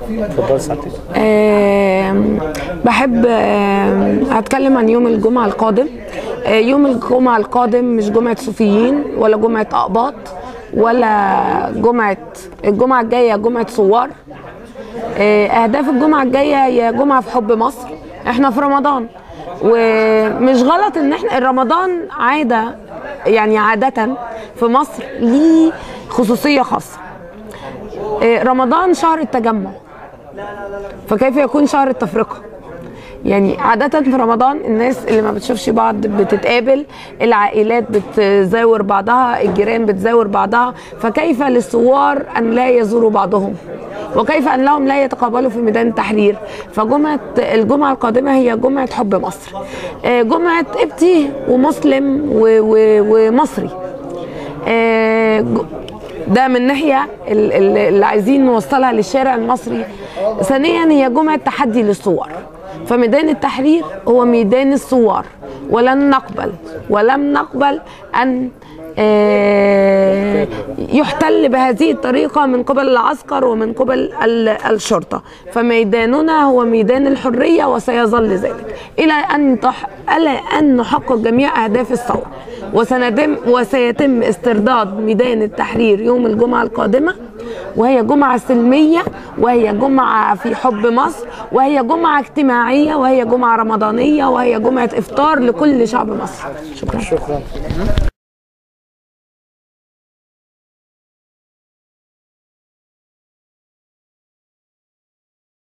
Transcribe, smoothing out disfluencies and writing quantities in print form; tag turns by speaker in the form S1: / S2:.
S1: اتفضل سعادتك.
S2: بحب اتكلم عن يوم الجمعة القادم. يوم الجمعة القادم مش جمعة صوفيين ولا جمعة أقباط ولا الجمعة الجاية جمعة ثوار. أهداف الجمعة الجاية هي جمعة في حب مصر. احنا في رمضان، ومش غلط ان احنا رمضان عادة، يعني عادة في مصر ليه خصوصية خاصة. رمضان شهر التجمع، فكيف يكون شهر التفرقة؟ يعني عادة في رمضان الناس اللي ما بتشوفش بعض بتتقابل، العائلات بتزاور بعضها، الجيران بتزاور بعضها، فكيف للثوار أن لا يزوروا بعضهم؟ وكيف أن لهم لا يتقابلوا في ميدان التحرير؟ الجمعة القادمة هي جمعة حب مصر، جمعة قبطي ومسلم ومصري. ده من ناحية اللي عايزين نوصلها للشارع المصري. ثانيا هي جمعة تحدي للثوار، فميدان التحرير هو ميدان الثوار، ولم نقبل أن يحتل بهذه الطريقة من قبل العسكر ومن قبل الشرطة. فميداننا هو ميدان الحرية وسيظل ذلك إلى أن نحقق جميع أهداف الثورة. وسيتم استرداد ميدان التحرير يوم الجمعة القادمة، وهي جمعة سلمية، وهي جمعة في حب مصر، وهي جمعة اجتماعية، وهي جمعة رمضانية، وهي جمعة إفطار لكل شعب مصر. شكرا.